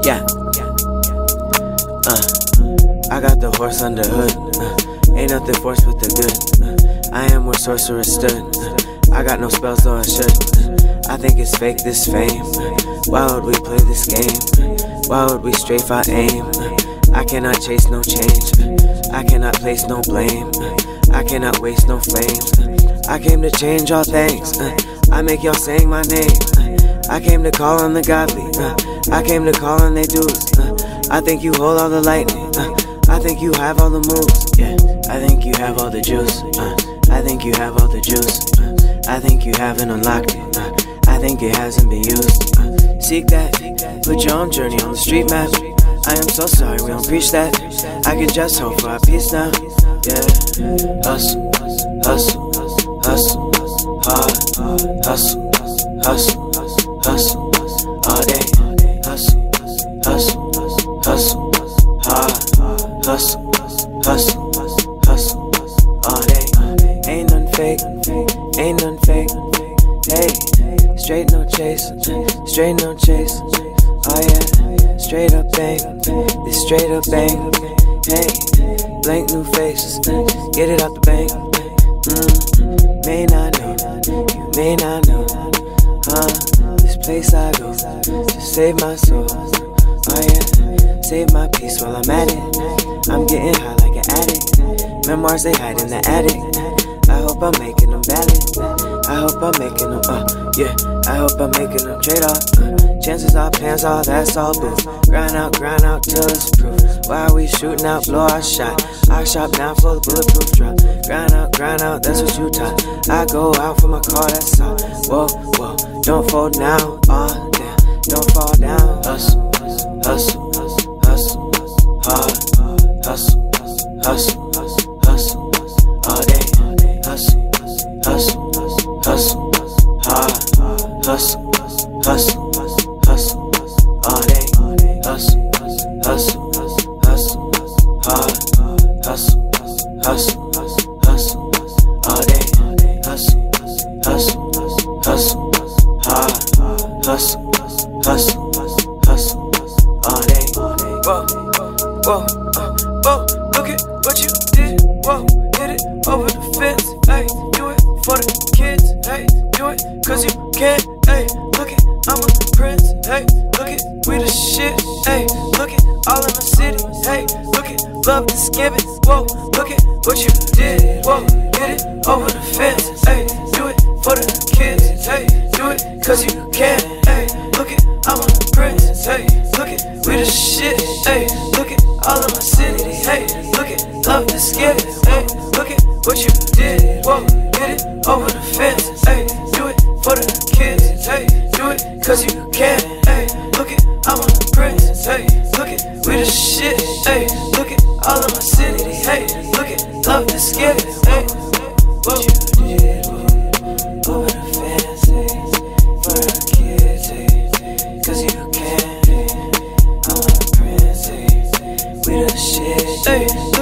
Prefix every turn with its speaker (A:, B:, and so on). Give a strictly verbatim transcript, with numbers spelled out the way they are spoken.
A: Yeah. Uh, I got the horse under hood. Uh, ain't nothing forced with the good. Uh, I am where sorcerer stood. Uh, I got no spells, though I should. Uh, I think it's fake, this fame. Uh, why would we play this game? Uh, why would we strafe our aim? Uh, I cannot chase no change. Uh, I cannot place no blame. Uh, I cannot waste no flames. Uh, I came to change all things. Uh, I make y'all saying my name. Uh, I came to call on the godly. Uh, I came to call on they dudes. Uh, I think you hold all the lightning. Uh, I think you have all the moves. Yeah, I think you have all the juice. Uh, I think you have all the juice. Uh, I think you haven't unlocked it. Uh, I think it hasn't been used. Uh, seek that. Put your own journey on the street map. I am so sorry we don't preach that. I can just hope for our peace now. Yeah, hustle, hustle, hustle, hard, hustle, hustle, hustle, all day. Hustle, hustle, hustle, hard, hustle, hustle, hustle, all day. Ain't none fake, ain't none fake. Hey, straight no chase, straight no chase. Oh yeah, straight up bang, this straight up bang. Hey, blank new faces, get it out the bank. Mm, may not know, you may not know. Huh, this place I go to save my soul. Oh yeah, save my peace while I'm at it. I'm getting high like an addict. Memoirs they hide in the attic. I hope I'm making them valid. I hope I'm making them, uh, yeah. I hope I'm making them trade off. Uh, chances are plans all that's all boo. Grind out, grind out till it's proof. Why are we shooting out, blow our shot? Our shop now full of bulletproof drop. Grind out, grind out, that's what you taught. I go out for my car, that's all. Whoa, whoa, don't fold now. Oh damn, don't fall down. Hustle, hustle, hustle, hard, hustle, hustle, hustle, all day. Hustle, hustle, hustle, hard, hustle, hustle, hustle, all day. Hustle, hustle, hustle, hard, hustle, hustle, hustle, all day. Hustle, hustle, hustle, hard, hustle, hustle, hustle, all day. Whoa, whoa, uh, whoa, look at what you did. Whoa, hit it over the fence. Hey, do it for the kids. Hey, do it cause you can. Hey, look it, I'm a prince. Hey, look it, we the shit. Hey, look it, all in the city. Hey, look it, love is given. Whoa, look at what you did. Whoa, hit it over the fence. Hey, do it for the kids. Hey, do it cause you can. Hey, look it, I'm a prince. Hey, look it, we the shit. Hey, look it, all in my city. Hey, look it, love is given. Hey, look at what you did. Whoa, hit it over the fence. Hey, do it for the kids. Hey, do it cause you can. Hey, look it, I'm a prince. Hey, look it, we the shit. Hey, look it, all in my city. Hey, look it, love is given. Hey, what you did over the fence. Hey, for the kids. Hey, cause you can. Hey, I'm a prince. Hey, we the shit. Hey.